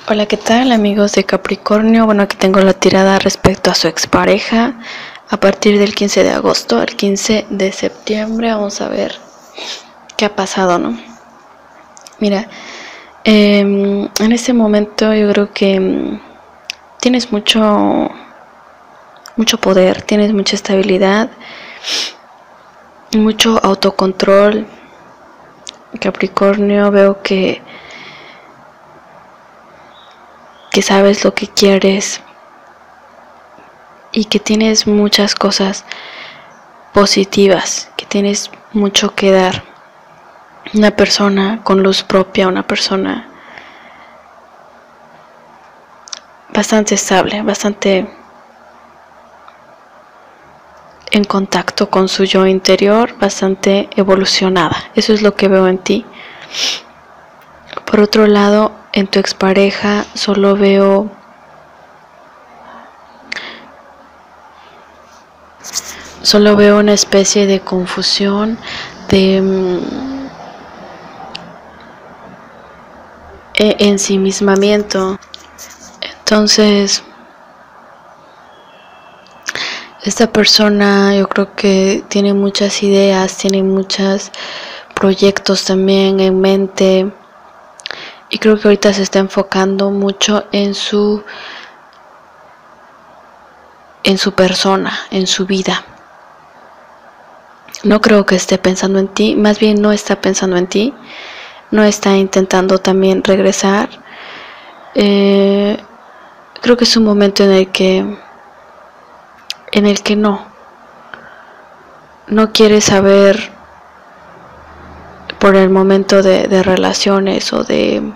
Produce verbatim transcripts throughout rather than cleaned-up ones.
Hola, ¿qué tal amigos de Capricornio? Bueno, aquí tengo la tirada respecto a su expareja a partir del quince de agosto al quince de septiembre. Vamos a ver qué ha pasado, ¿no? Mira, eh, en este momento yo creo que eh, tienes mucho, mucho poder, tienes mucha estabilidad, mucho autocontrol. Capricornio, veo que que sabes lo que quieres y que tienes muchas cosas positivas, que tienes mucho que dar. Una persona con luz propia, una persona bastante estable, bastante en contacto con su yo interior, bastante evolucionada. Eso es lo que veo en ti. Por otro lado, en tu expareja solo veo solo veo una especie de confusión, de mm, ensimismamiento. Entonces, esta persona yo creo que tiene muchas ideas, tiene muchos proyectos también en mente, y creo que ahorita se está enfocando mucho en su en su persona, en su vida. No creo que esté pensando en ti, más bien no está pensando en ti, no está intentando también regresar. Eh, creo que es un momento en el que en el que no no quiere saber por el momento de, de relaciones o de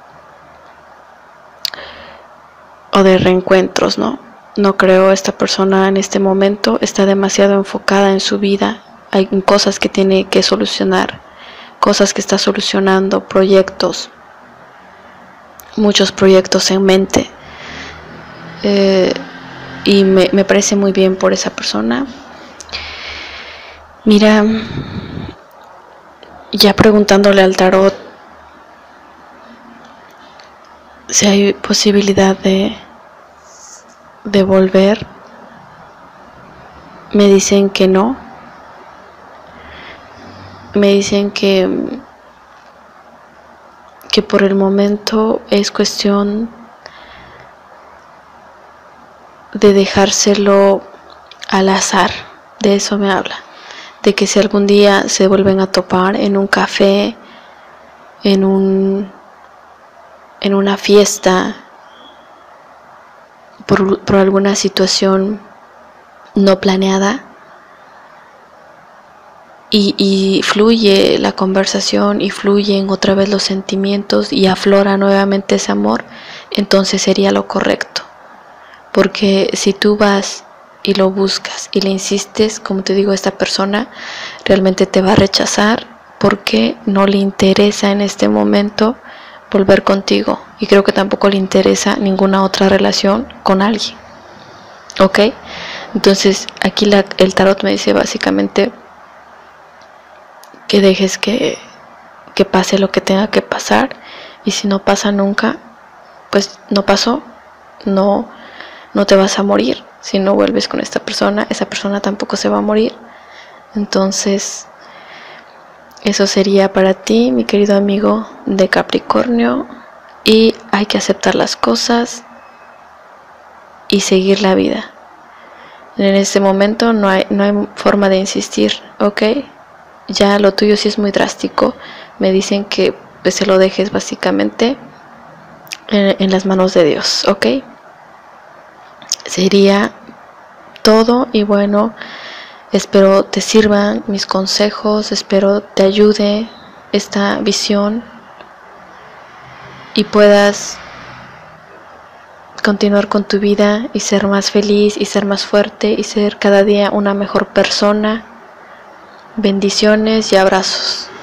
o de reencuentros, ¿no? No creo. Esta persona en este momento está demasiado enfocada en su vida. Hay cosas que tiene que solucionar, cosas que está solucionando, proyectos, muchos proyectos en mente. Eh, y me, me parece muy bien por esa persona. Mira, ya preguntándole al tarot si hay posibilidad de, de volver, me dicen que no. Me dicen que, que por el momento es cuestión de dejárselo al azar. De eso me habla, de que si algún día se vuelven a topar en un café, en un en una fiesta, por, por alguna situación no planeada, y, y fluye la conversación y fluyen otra vez los sentimientos y aflora nuevamente ese amor, entonces sería lo correcto. Porque si tú vas y lo buscas y le insistes, como te digo, esta persona realmente te va a rechazar porque no le interesa en este momento volver contigo, y creo que tampoco le interesa ninguna otra relación con alguien. ¿Ok? Entonces aquí la, el tarot me dice básicamente que dejes que, que pase lo que tenga que pasar, y si no pasa nunca, pues no pasó. No, no te vas a morir. Si no vuelves con esta persona, esa persona tampoco se va a morir. Entonces, eso sería para ti, mi querido amigo de Capricornio, y hay que aceptar las cosas y seguir la vida. En este momento no hay, no hay forma de insistir, ¿ok? Ya lo tuyo sí es muy drástico. Me dicen que pues, se lo dejes básicamente en, en las manos de Dios, ¿ok? Sería todo, y bueno, espero te sirvan mis consejos, espero te ayude esta visión y puedas continuar con tu vida y ser más feliz y ser más fuerte y ser cada día una mejor persona. Bendiciones y abrazos.